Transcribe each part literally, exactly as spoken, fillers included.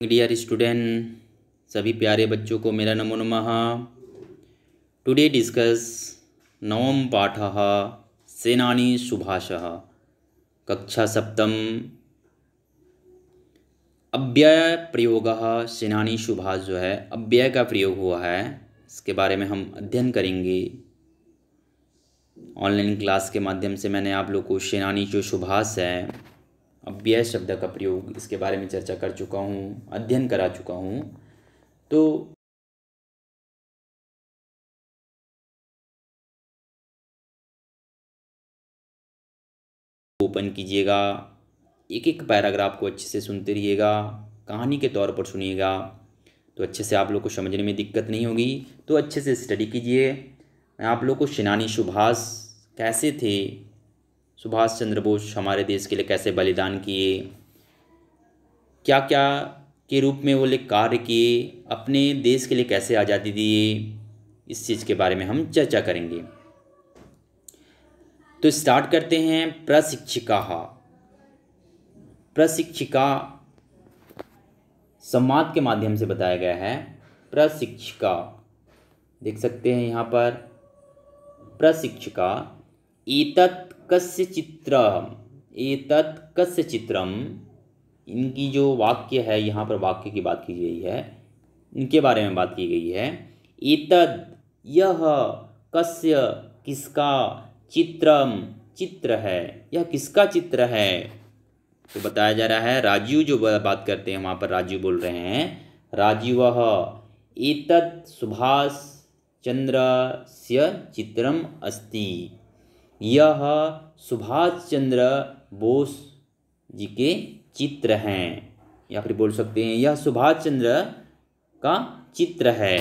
Dear student, सभी प्यारे बच्चों को मेरा नमो नमः। टुडे डिस्कस नवम पाठः सेनानी सुभाषः, कक्षा सप्तम। अव्यय प्रयोगः सेनानी सुभाष जो है अव्यय का प्रयोग हुआ है, इसके बारे में हम अध्ययन करेंगे। ऑनलाइन क्लास के माध्यम से मैंने आप लोग को सेनानी जो सुभाष है अव्यय शब्द का प्रयोग इसके बारे में चर्चा कर चुका हूँ, अध्ययन करा चुका हूँ। तो ओपन कीजिएगा, एक एक पैराग्राफ को अच्छे से सुनते रहिएगा, कहानी के तौर पर सुनिएगा तो अच्छे से आप लोग को समझने में दिक्कत नहीं होगी। तो अच्छे से स्टडी कीजिए। मैं आप लोग को सेनानी सुभाष कैसे थे, सुभाष चंद्र बोस हमारे देश के लिए कैसे बलिदान किए, क्या क्या के रूप में वो लोग कार्य किए, अपने देश के लिए कैसे आज़ादी दिए, इस चीज़ के बारे में हम चर्चा करेंगे। तो स्टार्ट करते हैं। प्रशिक्षिका। प्रशिक्षिका संवाद के माध्यम से बताया गया है। प्रशिक्षिका देख सकते हैं यहाँ पर। प्रशिक्षिका एतत् कस्य चित्रम, एतत् कस्य चित्रम, इनकी जो वाक्य है यहाँ पर वाक्य की बात की गई है, इनके बारे में बात की गई है। एतद् यह, कस्य किसका, चित्रम चित्र है, यह किसका चित्र है। तो बताया जा रहा है राजीव जो बात करते हैं वहाँ पर राजीव बोल रहे हैं। राजीव एतत् सुभाष चंद्रस्य चित्रम अस्ति, यह सुभाष चंद्र बोस जी के चित्र हैं, या फिर बोल सकते हैं यह सुभाष चंद्र का चित्र है।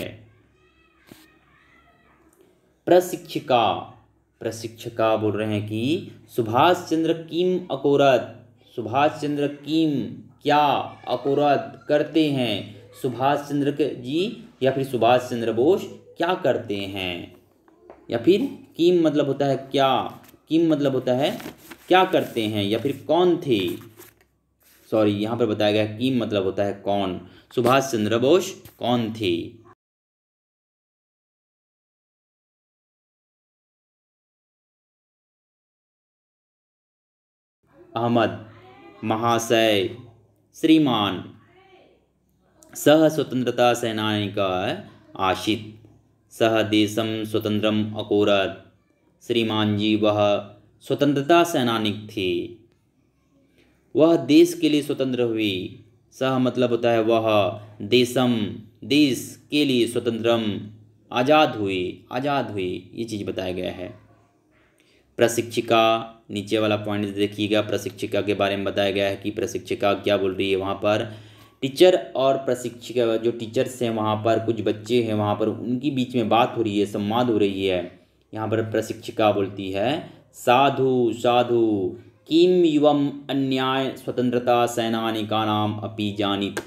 प्रशिक्षिका, प्रशिक्षिका बोल रहे हैं कि सुभाष चंद्र किम अकोरत, सुभाष चंद्र किम क्या, अकोरत करते हैं, सुभाष चंद्र जी या फिर सुभाष चंद्र बोस क्या करते हैं। या फिर किम मतलब होता है क्या, किम मतलब होता है क्या करते हैं, या फिर कौन थे। सॉरी, यहाँ पर बताया गया किम मतलब होता है कौन, सुभाष चंद्र बोस कौन थे। अहमद महाशय, श्रीमान, सह स्वतंत्रता सेनानिका आशित, सह देशम स्वतंत्रम अकोरत, श्रीमान जी वह स्वतंत्रता सेनानिक थे, वह देश के लिए स्वतंत्र हुई। सह मतलब होता है वह, देशम देश के लिए, स्वतंत्रम आज़ाद हुए, आज़ाद हुए, ये चीज़ बताया गया है। प्रशिक्षिका नीचे वाला पॉइंट देखिएगा, प्रशिक्षिका के बारे में बताया गया है कि प्रशिक्षिका क्या बोल रही है वहाँ पर। टीचर और प्रशिक्षिका, जो टीचर्स हैं वहाँ पर, कुछ बच्चे हैं वहाँ पर, उनकी बीच में बात हो रही है, संवाद हो रही है। यहाँ पर प्रशिक्षिका बोलती है साधु साधु किम युवम अन्याय स्वतंत्रता सेनानिका नाम अपि जानित।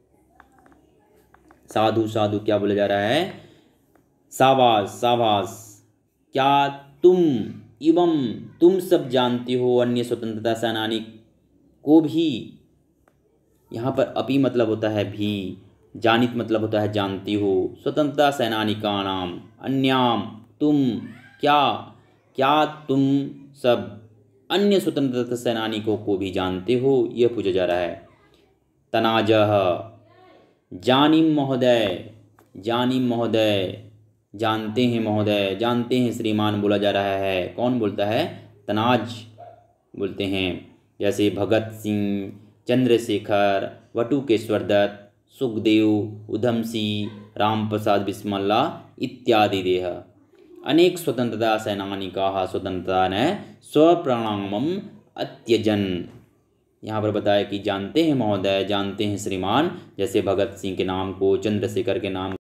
साधु साधु क्या बोला जा रहा है, शाबाश शाबाश, क्या तुम, एवं तुम सब जानते हो, अन्य स्वतंत्रता सेनानी को भी। यहाँ पर अपि मतलब होता है भी, जानित मतलब होता है जानती हो, स्वतंत्रता सेनानी का नाम, अन्याम तुम, क्या क्या तुम सब अन्य स्वतंत्रता सेनानिकों को भी जानते हो, यह पूछा जा रहा है। तनाजह जानिम महोदय, जानिम महोदय जानते हैं, महोदय जानते हैं, श्रीमान बोला जा रहा है। कौन बोलता है, तनाज बोलते हैं। जैसे भगत सिंह, चंद्रशेखर, वटुकेश्वर दत्त, सुखदेव, उधम सिंह, राम प्रसाद बिस्मिल्ला इत्यादि देह अनेक स्वतंत्रता सेनानिकाः स्वतंत्रता ने स्वप्राणमम अत्यजन। यहाँ पर बताया कि जानते हैं महोदय, जानते हैं श्रीमान, जैसे भगत सिंह के नाम को, चंद्रशेखर के नाम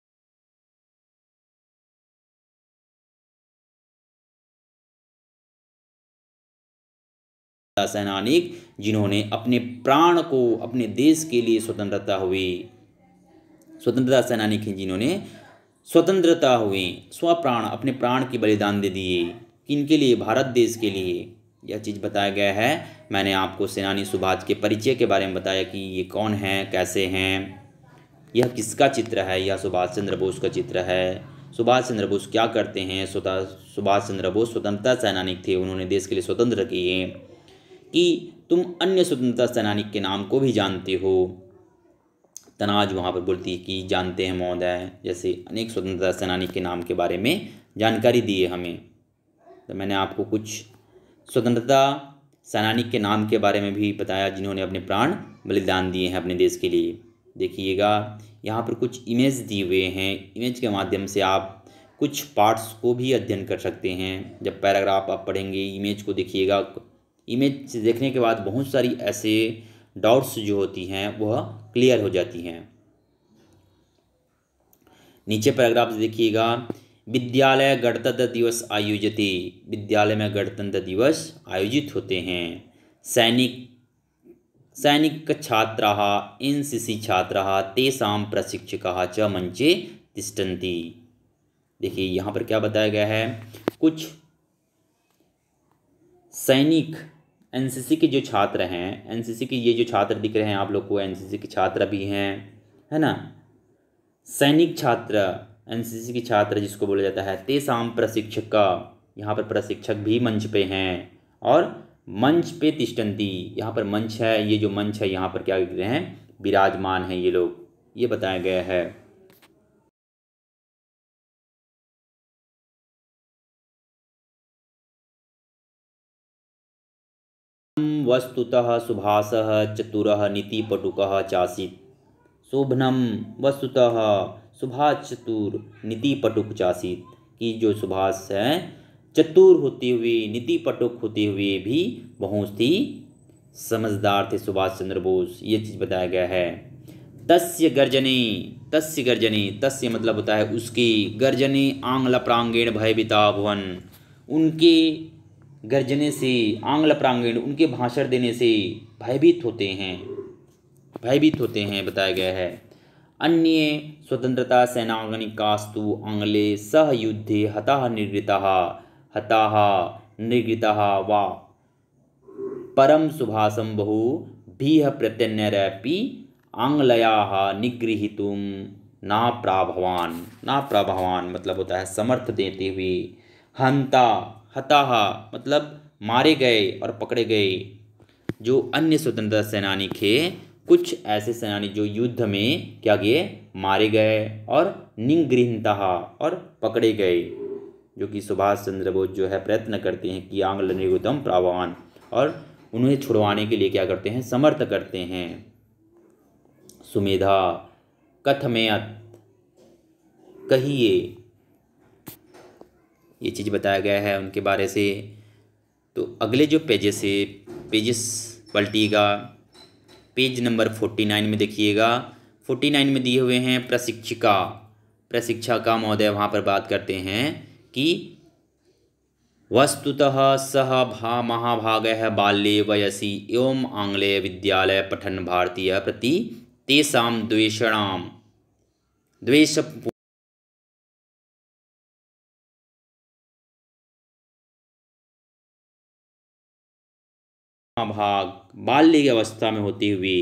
सेनानिक जिन्होंने अपने प्राण को अपने देश के लिए स्वतंत्रता हुई, स्वतंत्रता सेनानिक हैं जिन्होंने स्वतंत्रता हुई, स्वप्राण अपने प्राण की बलिदान दे दिए, किनके लिए, भारत देश के लिए। यह चीज़ बताया गया है। मैंने आपको सेनानी सुभाष के परिचय के बारे में बताया कि ये कौन हैं, कैसे हैं, यह किसका चित्र है। यह सुभाष चंद्र बोस का चित्र है। सुभाष चंद्र बोस क्या करते हैं? सुभाष चंद्र बोस स्वतंत्रता सेनानी थे, उन्होंने देश के लिए स्वतंत्र किए। कि तुम अन्य स्वतंत्रता सेनानी के नाम को भी जानते हो? तनाज वहाँ पर बोलती है कि जानते हैं महोदय, जैसे अनेक स्वतंत्रता सेनानी के नाम के बारे में जानकारी दी है हमें। तो मैंने आपको कुछ स्वतंत्रता सेनानी के नाम के बारे में भी बताया जिन्होंने अपने प्राण बलिदान दिए हैं अपने देश के लिए। देखिएगा यहाँ पर कुछ इमेज दिए हुए हैं, इमेज के माध्यम से आप कुछ पार्ट्स को भी अध्ययन कर सकते हैं। जब पैराग्राफ आप पढ़ेंगे, इमेज को देखिएगा, इमेज देखने के बाद बहुत सारी ऐसे डाउट्स जो होती हैं वह क्लियर हो जाती हैं। नीचे पैराग्राफ देखिएगा, विद्यालय गणतंत्र दिवस आयोजते, विद्यालय में गणतंत्र दिवस आयोजित होते हैं। सैनिक सैनिक छात्राः एनसीसी छात्राः तेषां प्रशिक्षकाः च मंचे तिष्ठन्ति। देखिए यहाँ पर क्या बताया गया है, कुछ सैनिक एनसीसी के जो छात्र हैं, एनसीसी के ये जो छात्र दिख रहे हैं आप लोग को, एनसीसी के छात्र भी हैं, है ना। सैनिक छात्र, एनसीसी के छात्र जिसको बोला जाता है, तेषां प्रशिक्षका, यहाँ पर प्रशिक्षक भी मंच पे हैं। और मंच पे तिष्ठन्ति, यहाँ पर मंच है, ये जो मंच है यहाँ पर क्या लिख रहे हैं, विराजमान हैं ये लोग, ये बताया गया है। वस्तुतः सुभाषः चतुरः नीतिपटुकः चासीत्। शोभनम वस्तुतः सुभाष चतुर नीतिपटुक चासीत्, कि जो सुभाष हैं चतुर होते हुए, नीतिपटुक होते हुए भी बहुत ही समझदार थे सुभाष चंद्र बोस, ये चीज़ बताया गया है। तस्य गर्जने, तस्य गर्जने, तस्य मतलब होता है उसके, गर्जने आंग्ल प्रांगेण भयभीता भुवन, उनके गर्जने से, आंग्ल प्रांगण, उनके भाषण देने से भयभीत होते हैं, भयभीत होते हैं बताया गया है। अन्य स्वतंत्रता सेनानिकास्तु आंग्ले सह युद्धे हताः निर्गताः, हताः निर्गताः वा परम सुभाषं बहुभिः प्रत्यन्यरपि आंग्लयाः निगृहीतुं ना प्राभवान, ना प्राभवान मतलब होता है समर्थ देते हुए। हंता, हताः मतलब मारे गए और पकड़े गए। जो अन्य स्वतंत्रता सेनानी थे, कुछ ऐसे सेनानी जो युद्ध में क्या किए, मारे गए, और निगृहीतः और पकड़े गए, जो कि सुभाष चंद्र बोस जो है प्रयत्न करते हैं कि आंग्ल निगृहीतम प्राभवान, और उन्हें छुड़वाने के लिए क्या करते हैं, समर्थ करते हैं। सुमेधा कथमेयत, कहिए, ये चीज़ बताया गया है उनके बारे से। तो अगले जो पेजेस से पेजेस पलटिएगा, पेज नंबर फोर्टी नाइन में देखिएगा, फोर्टी नाइन में दिए हुए हैं प्रशिक्षिका, प्रशिक्षिका महोदय वहाँ पर बात करते हैं कि वस्तुतः सह भा महाभागः बाल्ये वयसि एवं आंग्लेय विद्यालय पठन भारतीय प्रति तेषां द्वेषणां द्वेष भाग बाल्य अवस्था में होते हुए,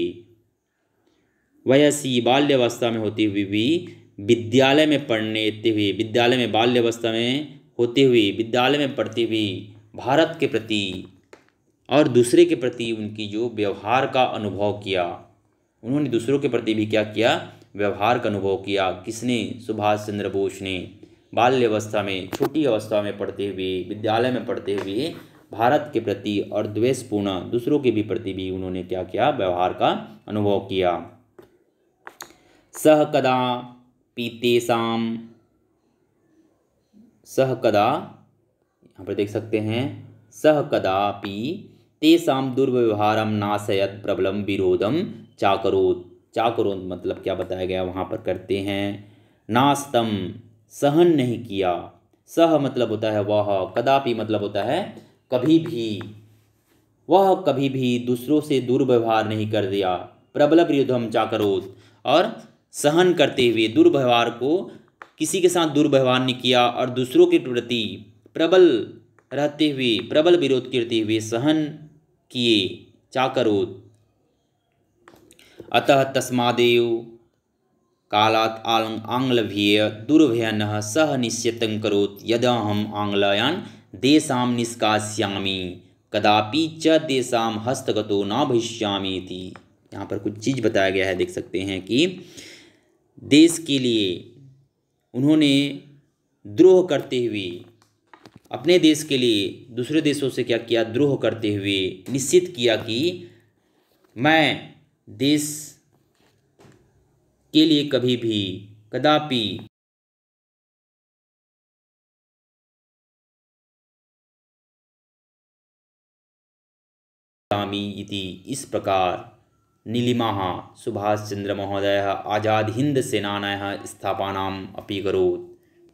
वयसी बाल्य अवस्था में होते हुए भी विद्यालय में पढ़ने हुए, विद्यालय में बाल्य अवस्था में होते हुए विद्यालय में पढ़ते हुए भारत के प्रति और दूसरे के प्रति उनकी जो व्यवहार का अनुभव किया, उन्होंने दूसरों के प्रति भी क्या किया, व्यवहार का अनुभव किया। किसने, सुभाष चंद्र बोस ने। बाल्य अवस्था में, छोटी अवस्था में पढ़ते हुए, विद्यालय में पढ़ते हुए भारत के प्रति और द्वेषपूर्ण दूसरों के भी प्रति भी उन्होंने क्या किया, व्यवहार का अनुभव किया। सह कदा पीतेसाम, सह कदा, यहाँ पर देख सकते हैं, सह कदापि तेसाम दुर्व्यवहारम नाशयत प्रबलम विरोधम चाकरोत, चाकरोत मतलब क्या बताया गया वहाँ पर, करते हैं। नास्तम सहन नहीं किया, सह मतलब होता है वह, कदापि मतलब होता है कभी भी, वह कभी भी दूसरों से दुर्व्यवहार नहीं कर दिया। प्रबल विरोधम चाकरोत, और सहन करते हुए दुर्व्यवहार को, किसी के साथ दुर्व्यवहार नहीं किया और दूसरों के प्रति प्रबल रहते हुए प्रबल विरोध करते हुए सहन किए, चाकरोत। अतः तस्मादेव कालात् आंग्लभ्येय दुर्भयनः सह निश्चितं करोत् यदहम् आंग्लायान् देशां निष्कासयामि कदापि च देशां हस्तगतो न भविष्यामि इति। यहाँ पर कुछ चीज़ बताया गया है, देख सकते हैं कि देश के लिए उन्होंने द्रोह करते हुए, अपने देश के लिए दूसरे देशों से क्या किया, द्रोह करते हुए निश्चित किया कि मैं देश के लिए कभी भी कदापि इति। इस प्रकार नीलिमाः सुभाष चंद्र महोदयः आज़ाद हिंद सेनानायाः स्थापनाम् अपि करोत्।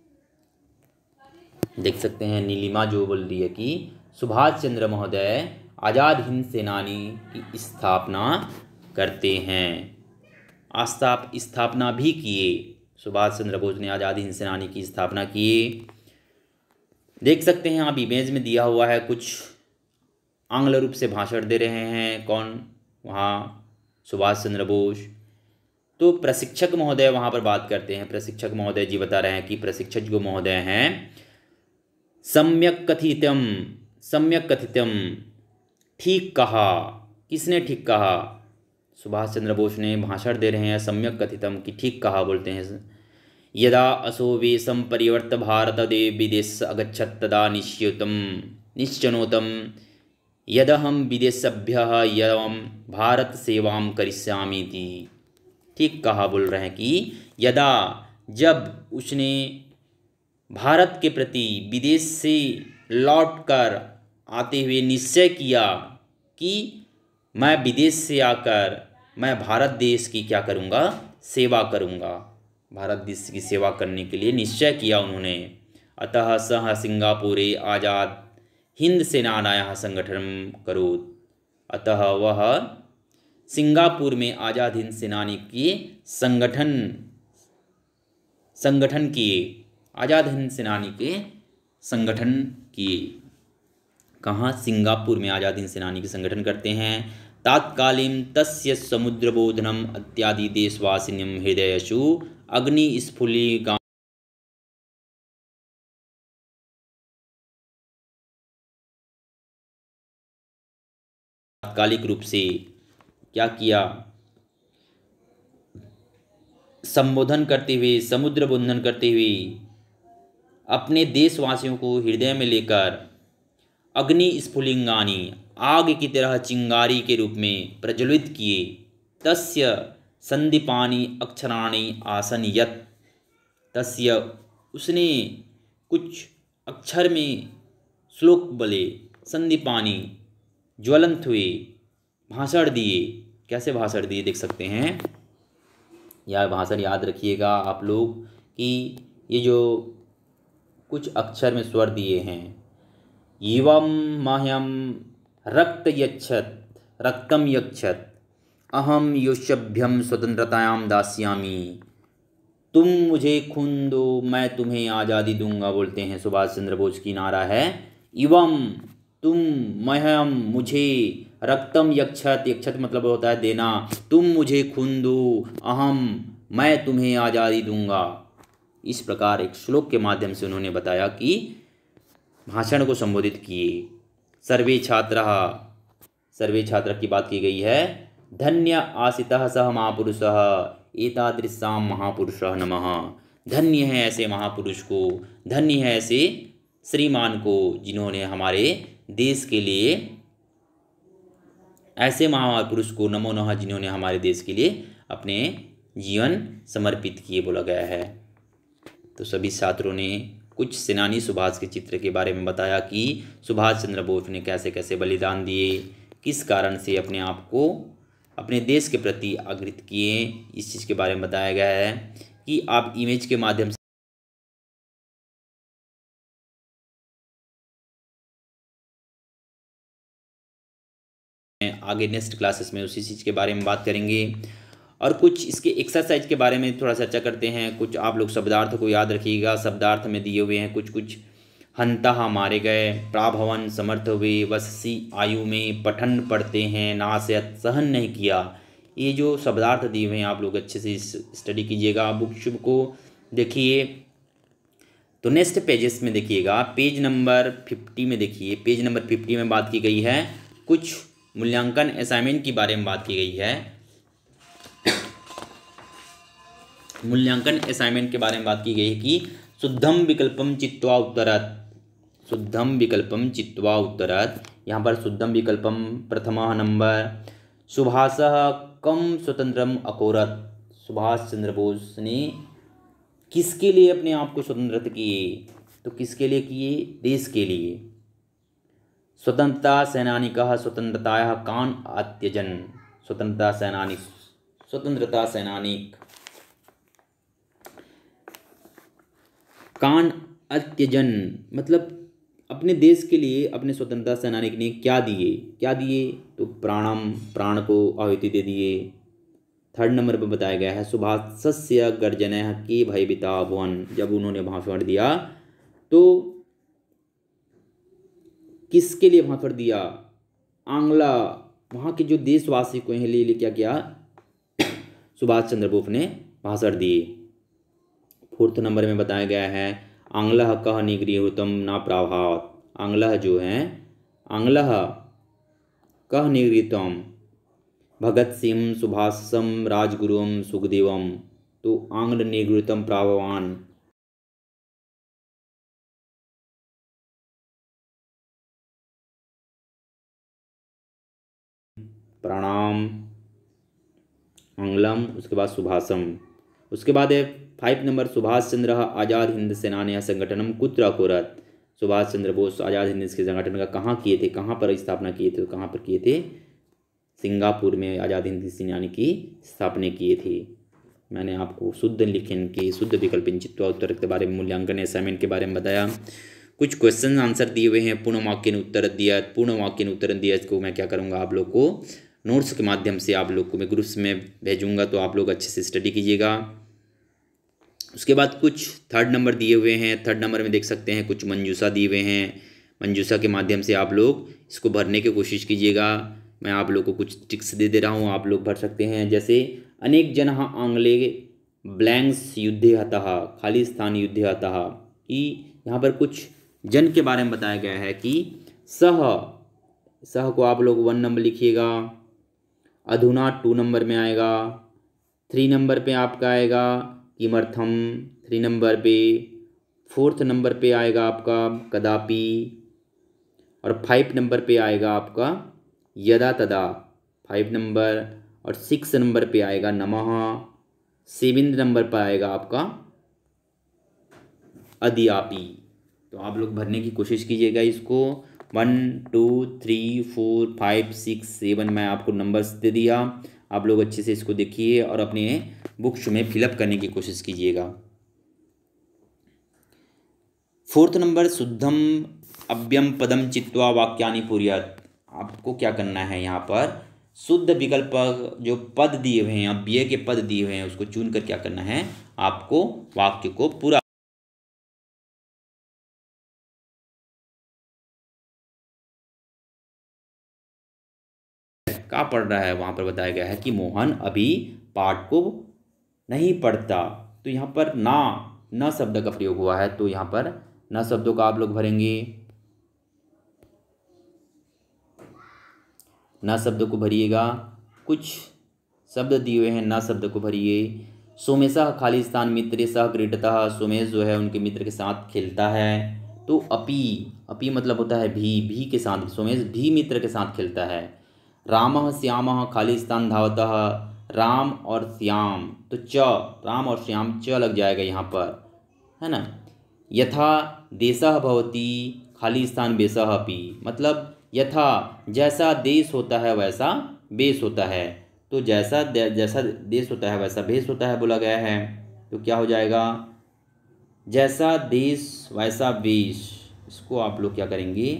देख सकते हैं नीलिमा जो बोल रही है कि सुभाष चंद्र महोदय आज़ाद हिंद सेनानी की स्थापना करते हैं, आस्थाप स्थापना भी किए। सुभाष चंद्र बोस ने आज़ाद हिंद सेनानी की स्थापना किए। देख सकते हैं आप इमेज में दिया हुआ है, कुछ आंग्ल रूप से भाषण दे रहे हैं। कौन? वहाँ सुभाष चंद्र बोस। तो प्रशिक्षक महोदय वहाँ पर बात करते हैं। प्रशिक्षक महोदय जी बता रहे हैं कि प्रशिक्षक जो महोदय हैं, सम्यक कथितम, सम्यक कथितम, ठीक कहा। किसने ठीक कहा? सुभाष चंद्र बोस ने भाषण दे रहे हैं, सम्यक कथितम की ठीक कहा बोलते हैं। यदा असो वेशम परिवर्त भारत देव विदेश अगच्छत् तदा निश्चितम निश्चनोतम यदहम विदेशभ्यः यदम भारत सेवाम करिष्यामि इति। ठीक कहा बोल रहे हैं कि यदा, जब उसने भारत के प्रति विदेश से लौटकर आते हुए निश्चय किया कि मैं विदेश से आकर मैं भारत देश की क्या करूँगा, सेवा करूँगा। भारत देश की सेवा करने के लिए निश्चय किया उन्होंने। अतः सह सिंगापुरे आज़ाद हिंद सेनानायाः संगठन करोत्। अतः वह सिंगापुर में आज़ाद हिंद सेनानी के संगठन संगठन किए, आज़ाद हिंद सेनानी के संगठन किए। कहाँ? सिंगापुर में आज़ाद हिंद सेनानी के संगठन करते हैं। तात्कालीन तस्य समुद्रबोधनम इत्यादि देशवासिन्यम हृदयसु अग्निस्फुलिंगा तात्कालिक रूप से क्या किया, संबोधन करते हुए, समुद्र बंधन करते हुए अपने देशवासियों को हृदय में लेकर अग्नि स्फुलिंगानी, आग की तरह चिंगारी के रूप में प्रज्वलित किए। तस्य संदीपानि अक्षराणि आसन यत्, तस्य उसने कुछ अक्षर में श्लोक बोले, संदीपानि ज्वलंत हुए, भाषण दिए। कैसे भाषण दिए देख सकते हैं। यह भाषण याद रखिएगा आप लोग कि ये जो कुछ अक्षर में स्वर दिए हैं, एवं मह्यम रक्त यच्छत रक्तम यच्छत अहम योषभ्यम स्वतंत्रतायाम दास्यामि। तुम मुझे खून दो, मैं तुम्हें आज़ादी दूंगा बोलते हैं सुभाष चंद्र बोस की नारा है। एवं तुम, मह्यम मुझे, रक्तम यक्षत, यक्षत मतलब होता है देना, तुम मुझे खून दो, अहम मैं तुम्हें आज़ादी दूंगा। इस प्रकार एक श्लोक के माध्यम से उन्होंने बताया कि भाषण को संबोधित किए। सर्वे छात्राः, सर्वे छात्र की बात की गई है। धन्य आसितः सह महापुरुषः एतादृशां महापुरुषः नमः। धन्य है ऐसे महापुरुष को, धन्य है ऐसे श्रीमान को जिन्होंने हमारे देश के लिए, ऐसे महापुरुष को नमो नमः जिन्होंने हमारे देश के लिए अपने जीवन समर्पित किए बोला गया है। तो सभी छात्रों ने कुछ सेनानी सुभाष के चित्र के बारे में बताया कि सुभाष चंद्र बोस ने कैसे कैसे बलिदान दिए, किस कारण से अपने आप को अपने देश के प्रति अग्रहित किए, इस चीज़ के बारे में बताया गया है कि आप इमेज के माध्यम से आगे नेक्स्ट क्लासेस में उसी चीज़ के बारे में बात करेंगे। और कुछ इसके एक्सरसाइज के बारे में थोड़ा चर्चा करते हैं। कुछ आप लोग शब्दार्थ को याद रखिएगा, शब्दार्थ में दिए हुए हैं कुछ कुछ हंता मारे गए, प्राभवन समर्थ हुए, वससी आयु में, पठन पढ़ते हैं, नासयत सहन नहीं किया। ये जो शब्दार्थ दिए हुए हैं आप लोग अच्छे से स्टडी कीजिएगा, बुक शुभ को देखिए। तो नेक्स्ट पेजेस में देखिएगा, पेज नंबर फिफ्टी में देखिए, पेज नंबर फिफ्टी में बात की गई है कुछ मूल्यांकन असाइनमेंट के बारे में बात की गई है। मूल्यांकन असाइनमेंट के बारे में बात की गई है कि शुद्धम विकल्पम चित्वा उत्तरत, शुद्धम विकल्पम चित्वा उत्तरत। यहाँ पर शुद्धम विकल्पम प्रथमा नंबर, सुभाषः कम स्वतंत्रम अकोरत, सुभाष चंद्र बोस ने किसके लिए अपने आप को स्वतंत्र किए, तो किसके लिए किए, देश के लिए। स्वतंत्रता सैनानिकः स्वतंत्रतायाः कान अत्यजन, स्वतंत्रता सैनानी, स्वतंत्रता सैनानिक कान अत्यजन मतलब अपने देश के लिए अपने स्वतंत्रता सेनानी ने क्या दिए, क्या दिए, तो प्राणम, प्राण को आहुति दे दिए। थर्ड नंबर पर बताया गया है सुभाषस्य गर्जनः के भयभीता भुवन, जब उन्होंने भाषण दिया तो किसके लिए भाषण दिया, आंग्ला, वहाँ के जो देशवासी को लिए लिए क्या किया, सुभाष चंद्र बोस ने भाषण दिए। फोर्थ नंबर में बताया गया है आंग्लः कः निगृहीतम न प्राभात, आंग्लः जो है, आंग्लः कः निगृहीतम भगत सिंह सुभाषम राजगुरुम सुखदेवम, तो आंग्ल निगृहीतम प्राभवान, प्रणाम आंग्लम, उसके बाद सुभाषम। उसके बाद है फाइव नंबर सुभाष चंद्र आज़ाद हिंद सेनानी संगठनम कुत्र अकुरत, सुभाष चंद्र बोस आज़ाद हिंद के संगठन का कहाँ किए थे, कहाँ पर स्थापना किए थे, तो कहाँ पर किए थे, सिंगापुर में आज़ाद हिंद सेनानी की स्थापना किए थे। मैंने आपको शुद्ध लिखन के शुद्ध विकल्प चित्वा उत्तर के बारे में मूल्यांकन असाइनमेंट के बारे में बताया। कुछ क्वेश्चन आंसर दिए हुए हैं, पूर्ण वाक्य उत्तर दिया, पूर्ण वाक्य उत्तर दिया, इसको मैं क्या करूँगा आप लोग को नोट्स के माध्यम से आप लोग को मैं ग्रुप्स में भेजूँगा, तो आप लोग अच्छे से स्टडी कीजिएगा। उसके बाद कुछ थर्ड नंबर दिए हुए हैं, थर्ड नंबर में देख सकते हैं कुछ मंजूसा दिए हुए हैं, मंजूसा के माध्यम से आप लोग इसको भरने की कोशिश कीजिएगा। मैं आप लोग को कुछ टिप्स दे दे रहा हूँ, आप लोग भर सकते हैं। जैसे अनेक जन आंग्ले ब्लैंक्स युद्धे हतः, खाली स्थान युद्धे हतः, कि यहाँ पर कुछ जन के बारे में बताया गया है कि सह, सह को आप लोग वन नंबर लिखिएगा, अधुना टू नंबर में आएगा, थ्री नंबर पे आपका आएगा किमर्थम, थ्री नंबर पे, फोर्थ नंबर पे आएगा आपका कदापि, और फाइव नंबर पे आएगा आपका यदा तदा, फाइव नंबर, और सिक्स नंबर पे आएगा नमः, सेवन नंबर पर आएगा आपका अद्यापि। तो आप लोग भरने की कोशिश कीजिएगा इसको। One two three four five six seven मैं आपको नंबर्स दे दिया, आप लोग अच्छे से इसको देखिए और अपने बुक्स में फिलअप करने की कोशिश कीजिएगा। फोर्थ नंबर शुद्धम अव्यम पदम चित्वा वाक्यानि पूर्यात्, आपको क्या करना है, यहाँ पर शुद्ध विकल्प जो पद दिए हुए हैं, अव्यय के पद दिए हुए हैं, उसको चुन कर क्या करना है, आपको वाक्य को पूरा क्या पढ़ रहा है। वहाँ पर बताया गया है कि मोहन अभी पाठ को नहीं पढ़ता, तो यहाँ पर ना न शब्द का प्रयोग हुआ है, तो यहाँ पर न शब्दों का आप लोग भरेंगे, न शब्द को भरिएगा। कुछ शब्द दिए हुए हैं, न शब्द को भरिए। सोमेशः खाली स्थान मित्र सह क्रीडतः, सोमेश जो है उनके मित्र के साथ खेलता है, तो अपी, अपी मतलब होता है भी, भी के साथ, सोमेश भी मित्र के साथ खेलता है। रामः श्यामः खाली स्थान धावतः, राम और श्याम, तो च, राम और श्याम च लग जाएगा यहाँ पर, है ना। यथा देशः भवति खाली स्थान वेशः अपि, मतलब यथा जैसा देश होता है वैसा वेश होता है, तो जैसा जैसा देश होता है वैसा भेष होता है बोला गया है, तो क्या हो जाएगा, जैसा देश वैसा वेश। इसको आप लोग क्या करेंगे,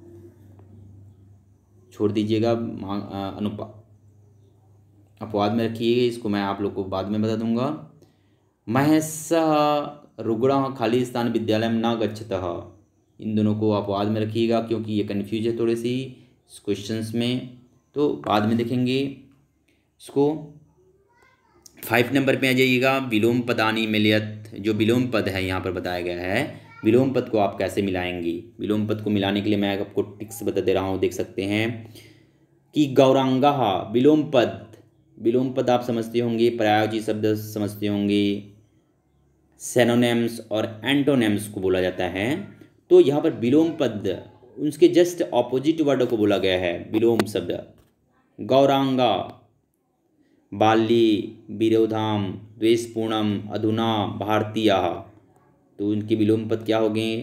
छोड़ दीजिएगा, अनुपा अपवाद में रखिए, इसको मैं आप लोग को बाद में बता दूंगा। महेशः रुग्णः खाली स्थान विद्यालय न गच्छतः, इन दोनों को आप बाद में रखिएगा क्योंकि ये कन्फ्यूज है थोड़ी सी इस क्वेश्चंस में, तो बाद में देखेंगे इसको। फाइव नंबर पे आ जाइएगा, विलोम पदानी मिलियत। जो विलोम पद है यहाँ पर बताया गया है, विलोम पद को आप कैसे मिलाएंगे। विलोम पद को मिलाने के लिए मैं आपको टिक्स बता दे रहा हूँ, देख सकते हैं कि गौरांगा विलोम पद। विलोम पद आप समझते होंगे, प्रयोजी शब्द समझते होंगे, सेनोनेम्स और एंटोनेम्स को बोला जाता है। तो यहाँ पर विलोम पद उसके जस्ट ऑपोजिट वर्ड को बोला गया है। विलोम शब्द गौरांगा, बाल्ये, विरोधाम, द्वेषपूर्णम, अधुना, भारतीय, तो उनके विलोम पद क्या हो गए।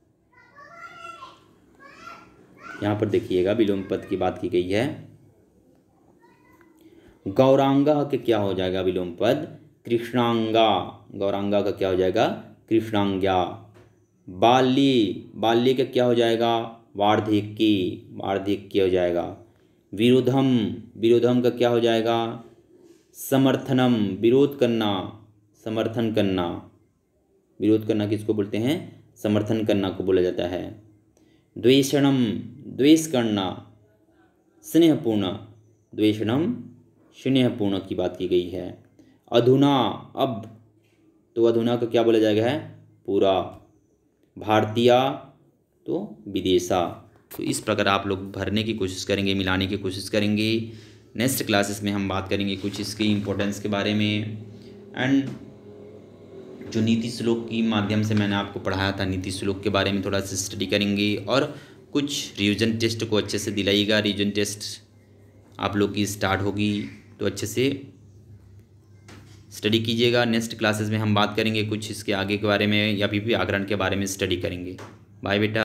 यहाँ पर देखिएगा विलोम पद की बात की गई है। गौरांगा के क्या हो जाएगा विलोम पद, कृष्णांगा। गौरांगा का क्या हो जाएगा, कृष्णांग्या। बाल्ये, बाल्ये का क्या हो जाएगा, वार्धक्य, वार्धक्य हो जाएगा। विरोधम, विरोधम का क्या हो जाएगा, समर्थनम, विरोध करना, समर्थन करना। विरोध करना किसको बोलते हैं, समर्थन करना को बोला जाता है। द्वेषणम, द्वेष करना, स्नेहपूर्ण, द्वेषणम स्नेहपूर्ण की बात की गई है। अधुना, अब, तो अधुना का क्या बोला जाएगा है, पूरा। भारतीय तो विदेशा। तो इस प्रकार आप लोग भरने की कोशिश करेंगे, मिलाने की कोशिश करेंगे। नेक्स्ट क्लासेस में हम बात करेंगे कुछ इसकी इम्पोर्टेंस के बारे में, एंड जो नीति श्लोक की माध्यम से मैंने आपको पढ़ाया था, नीति श्लोक के बारे में थोड़ा सा स्टडी करेंगे, और कुछ रिवीजन टेस्ट को अच्छे से दिलाइएगा। रिवीजन टेस्ट आप लोग की स्टार्ट होगी तो अच्छे से स्टडी कीजिएगा। नेक्स्ट क्लासेस में हम बात करेंगे कुछ इसके आगे के बारे में, या फिर व्याकरण के बारे में स्टडी करेंगे। बाय बेटा।